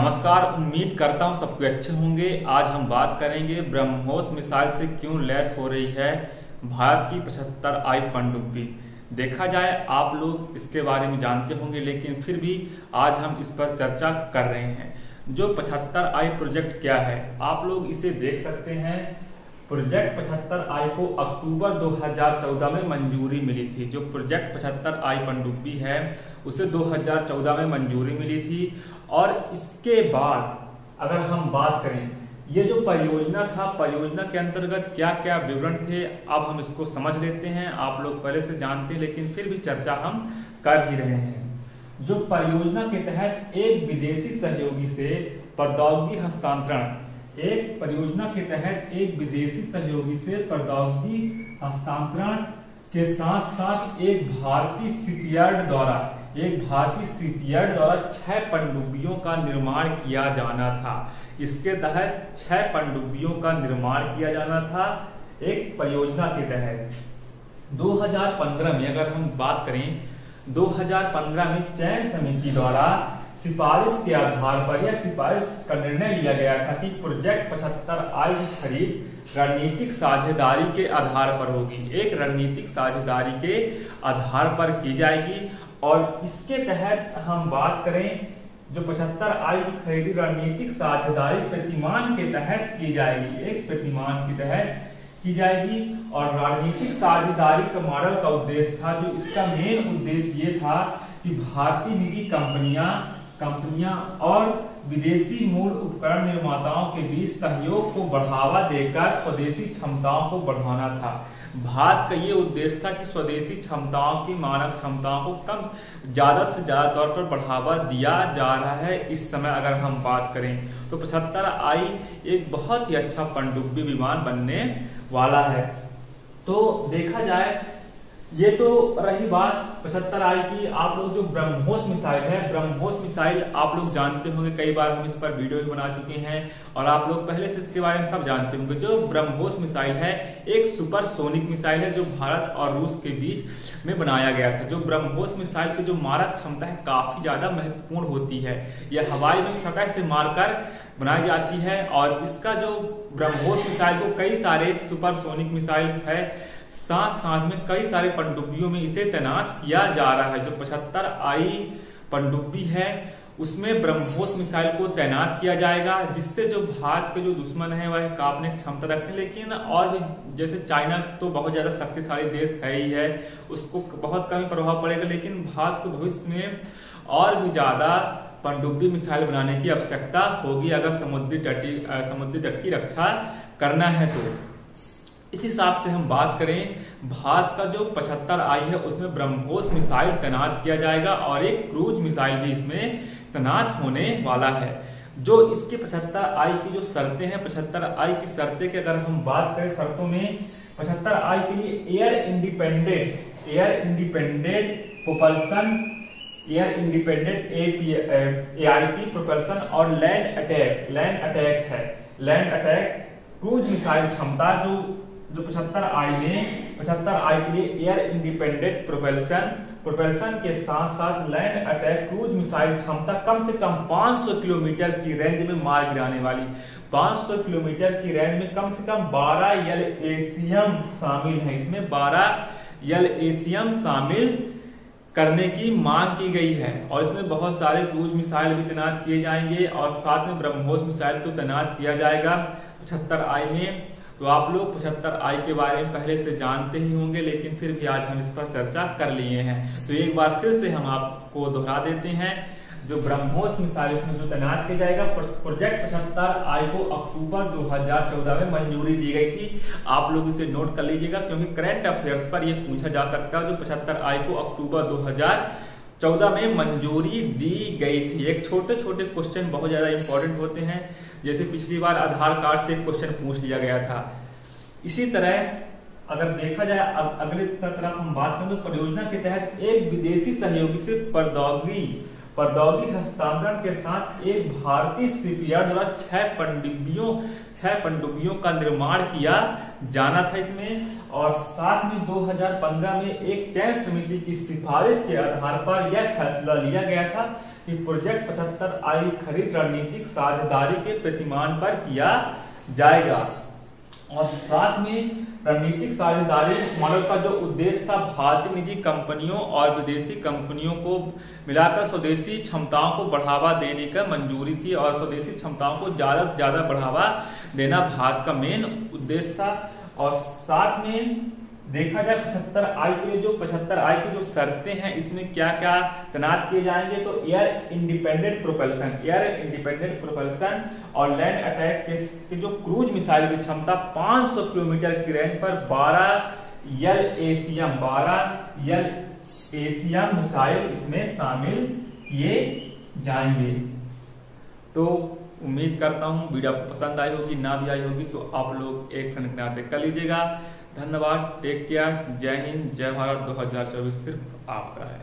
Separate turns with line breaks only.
नमस्कार। उम्मीद करता हूँ सबके अच्छे होंगे। आज हम बात करेंगे ब्रह्मोस मिसाइल से क्यों लैस हो रही है भारत की 75I पनडुब्बी। देखा जाए आप लोग इसके बारे में जानते होंगे, लेकिन फिर भी आज हम इस पर चर्चा कर रहे हैं। जो 75I प्रोजेक्ट क्या है, आप लोग इसे देख सकते हैं। प्रोजेक्ट 75I को अक्टूबर 2014 में मंजूरी मिली थी। जो प्रोजेक्ट 75I पनडुब्बी है उसे 2014 में मंजूरी मिली थी। और इसके बाद अगर हम बात करें, ये जो परियोजना था, परियोजना के अंतर्गत क्या क्या विवरण थे, अब हम इसको समझ लेते हैं। आप लोग पहले से जानते हैं, लेकिन फिर भी चर्चा हम कर ही रहे हैं। जो परियोजना के तहत एक विदेशी सहयोगी से प्रौद्योगिकी हस्तांतरण, एक परियोजना के तहत एक विदेशी सहयोगी से प्रौद्योगिकी हस्तांतरण के साथ साथ एक भारतीय शिपयार्ड द्वारा 6 पनडुब्बियों का निर्माण किया जाना था। इसके तहत 6 पनडुब्बियों का निर्माण किया जाना था एक परियोजना के तहत। 2015 में अगर हम बात करें, 2015 में चयन समिति द्वारा सिफारिश के आधार पर यह सिफारिश का निर्णय लिया गया था कि प्रोजेक्ट 75I की खरीद रणनीतिक साझेदारी के आधार पर होगी। एक रणनीतिक साझेदारी के आधार पर की जाएगी। और इसके तहत हम बात करें, जो 75I की खरीदी रणनीतिक साझेदारी प्रतिमान के तहत की जाएगी, एक प्रतिमान के तहत की जाएगी। और रणनीतिक साझेदारी का मॉडल का उद्देश्य था, जो इसका मेन उद्देश्य ये था कि भारतीय निजी कंपनियां और विदेशी मूल उपकरण निर्माताओं के बीच सहयोग को बढ़ावा देकर स्वदेशी क्षमताओं को बढ़ाना था। भारत का ये उद्देश्य था कि स्वदेशी क्षमताओं की, मानक क्षमताओं को ज्यादा से ज्यादा तौर पर बढ़ावा दिया जा रहा है। इस समय अगर हम बात करें तो 75I एक बहुत ही अच्छा पनडुब्बी विमान बनने वाला है। तो देखा जाए, ये तो रही बात 75I की। आप लोग जो ब्रह्मोस मिसाइल है, ब्रह्मोस मिसाइल आप लोग जानते होंगे, कई बार हम इस पर वीडियो भी बना चुके हैं और आप लोग पहले से इसके बारे में सब जानते होंगे। जो ब्रह्मोस मिसाइल है एक सुपरसोनिक मिसाइल है जो भारत और रूस के बीच में बनाया गया था। जो ब्रह्मोस मिसाइल की जो मारक क्षमता है काफी ज्यादा महत्वपूर्ण होती है। यह हवाई में सतह से मारकर बनाई जाती है। और इसका जो ब्रह्मोस मिसाइल को कई सारे सुपरसोनिक मिसाइल है, साथ में कई सारे पनडुब्बियों में इसे तैनात किया जा रहा है। जो 75I पनडुब्बी है उसमें ब्रह्मोस मिसाइल को तैनात किया जाएगा, जिससे जो भारत के जो दुश्मन है वह कांपने की क्षमता रखते हैं। लेकिन और भी, जैसे चाइना तो बहुत ज्यादा शक्तिशाली देश है ही है, उसको बहुत कम प्रभाव पड़ेगा। लेकिन भारत को भविष्य में और भी ज्यादा पनडुब्बी मिसाइल बनाने की आवश्यकता होगी, अगर समुद्री तट की रक्षा करना है तो। इस हिसाब से हम बात करें, भारत का जो 75I है उसमें ब्रह्मोस मिसाइल तैनात किया जाएगा और एक क्रूज मिसाइल भी इसमें तैनात होने वाला है। जो इसके 75I की जो शर्तें हैं, 75I की शर्तें की अगर हम बात करें, शर्तों में 75I के लिए air independent propulsion, air independent AIP propulsion और लैंड अटैक है। लैंड अटैक क्रूज मिसाइल क्षमता जो 75I के लिए एयर इंडिपेंडेंट प्रोपल्सन के साथ साथ लैंड अटैक क्रूज मिसाइल क्षमता कम से कम 500 किलोमीटर की रेंज में मार गिराने वाली, 500 किलोमीटर की रेंज में कम से कम 12 LACM शामिल है। इसमें 12 LACM शामिल करने की मांग की गई है। और इसमें बहुत सारे क्रूज मिसाइल भी तैनात किए जाएंगे और साथ में ब्रह्मोस मिसाइल को तैनात किया जाएगा 75I में। तो आप लोग 75I के बारे में पहले से जानते ही होंगे, लेकिन फिर भी आज हम इस पर चर्चा कर लिए हैं। तो एक बार फिर से हम आपको दोहरा देते हैं, जो ब्रह्मोस मिसाइल इसमें जो तैनात किया जाएगा, प्रोजेक्ट 75I को अक्टूबर 2014 में मंजूरी दी गई थी। आप लोग इसे नोट कर लीजिएगा, क्योंकि करंट अफेयर्स पर यह पूछा जा सकता है। जो 75I को अक्टूबर 2014 में मंजूरी दी गई थी। एक छोटे क्वेश्चन बहुत ज्यादा इंपॉर्टेंट होते हैं, जैसे पिछली बार आधार कार्ड से क्वेश्चन पूछ लिया गया था। इसी तरह अगर देखा जाए, अगले तरफ हम बात करें तो परियोजना के तहत एक विदेशी सहयोगी से प्रौद्योगिकी हस्तांतरण के साथ एक भारतीय शिपयार्ड द्वारा 6 पनडुब्बियों का निर्माण किया जाना था इसमें। और साथ में 2015 में एक चयन समिति की सिफारिश के आधार पर यह फैसला लिया गया था कि प्रोजेक्ट 75I खरीद रणनीतिक साझेदारी के प्रतिमान पर किया जाएगा। और साथ में रणनीतिक साझेदारी मॉडल का जो उद्देश्य था, भारतीय निजी कंपनियों और विदेशी कंपनियों को मिलाकर स्वदेशी क्षमताओं को बढ़ावा देने का मंजूरी थी, और स्वदेशी क्षमताओं को ज्यादा से ज्यादा बढ़ावा देना भारत का मेन उद्देश्य था। और साथ में देखा जाए 75I के लिए, जो 75I की जो शर्तें हैं, इसमें क्या क्या तैनात किए जाएंगे, तो एयर इंडिपेंडेंट प्रोपल्सन और लैंड अटैक के जो क्रूज मिसाइल की क्षमता 500 किलोमीटर की रेंज पर 12 एशियम मिसाइल इसमें शामिल किए जाएंगे। तो उम्मीद करता हूं वीडियो आपको पसंद आई होगी, ना भी आई होगी तो आप लोग एक फ्रेंड कर लीजिएगा। धन्यवाद, टेक केयर, जय हिंद, जय भारत। 2024 सिर्फ आपका है।